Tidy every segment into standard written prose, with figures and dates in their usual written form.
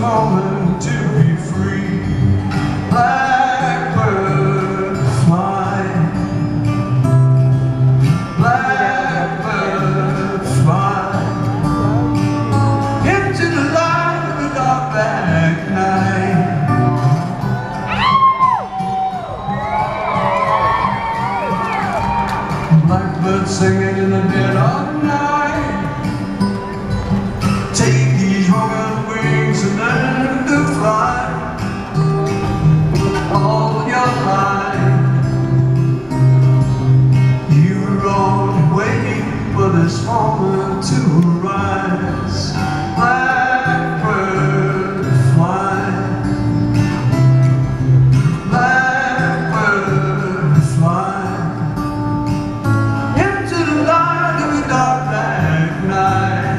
moment to be free. Blackbird fly, blackbird fly into the light of a dark black night. Blackbird singing in the dead of night. Take these hunger wings and learn to fly all your life. You're only waiting for this moment to rise. Blackbird fly, blackbird fly into the light of a dark black night.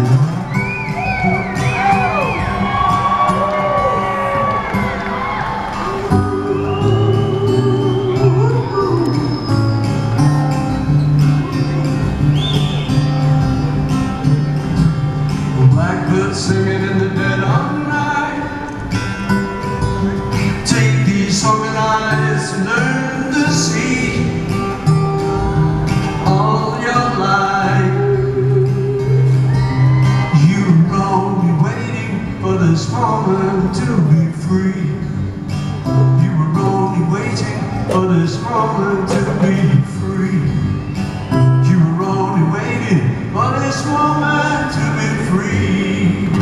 Blackbird singing in the dead of night. Take these open eyes and learn to see all your life. You're only waiting for this moment to be free. You were only waiting for this moment to be free. You were only waiting for this moment to be free.